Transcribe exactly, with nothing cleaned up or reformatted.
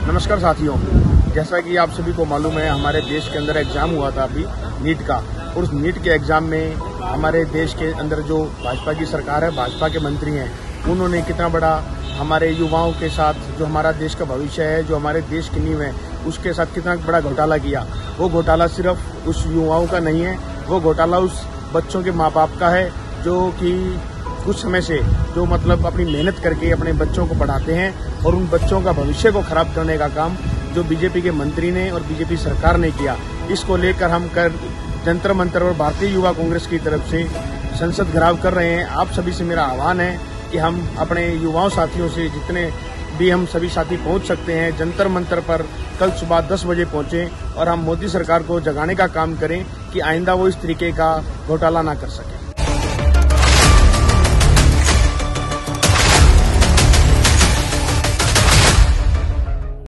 नमस्कार साथियों, जैसा कि आप सभी को मालूम है हमारे देश के अंदर एग्जाम हुआ था अभी नीट का, और उस नीट के एग्जाम में हमारे देश के अंदर जो भाजपा की सरकार है, भाजपा के मंत्री हैं, उन्होंने कितना बड़ा हमारे युवाओं के साथ, जो हमारा देश का भविष्य है, जो हमारे देश की नींव है, उसके साथ कितना बड़ा घोटाला किया। वो घोटाला सिर्फ उस युवाओं का नहीं है, वो घोटाला उस बच्चों के माँ बाप का है जो कि कुछ समय से जो मतलब अपनी मेहनत करके अपने बच्चों को पढ़ाते हैं, और उन बच्चों का भविष्य को खराब करने का काम जो बीजेपी के मंत्री ने और बीजेपी सरकार ने किया। इसको लेकर हम कर जंतर मंतर और भारतीय युवा कांग्रेस की तरफ से संसद घेराव कर रहे हैं। आप सभी से मेरा आह्वान है कि हम अपने युवाओं साथियों से जितने भी हम सभी साथी पहुंच सकते हैं जंतर मंतर पर कल सुबह दस बजे पहुंचें और हम मोदी सरकार को जगाने का काम करें कि आइंदा वो इस तरीके का घोटाला ना कर सके।